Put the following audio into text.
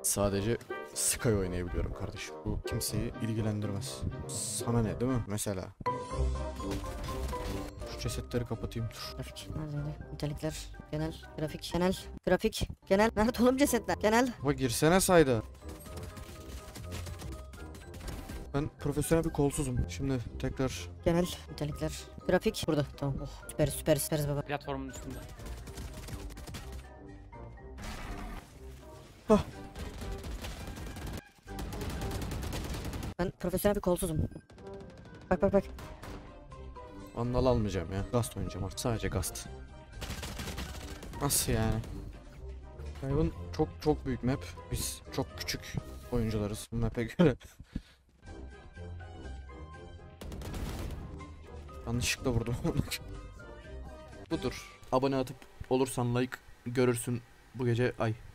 Sadece Sky oynayabiliyorum kardeşim. Bu kimseyi ilgilendirmez. Sana ne, değil mi? Mesela. Şu cesetleri kapatayım, dur. Grafik neredeydi? Nitelikler, genel, grafik, genel. Nerede oğlum cesetler? Genel. Bak girsene sayda. Ben profesyonel bir kolsuzum. Şimdi tekrar Genel, nitelikler, grafik. Burada. Tamam. Oh, süperiz baba. Platformun üstünde. Hah. Ben profesyonel bir kolsuzum. Bak. Vandal almayacağım ya. Gast oynayacağım artık. Sadece Gast. Nasıl yani? Riven çok büyük map. Biz çok küçük oyuncularız bu map'e göre. Yanlışlıkla vurdum. Budur. Abone atıp olursan like görürsün bu gece ay.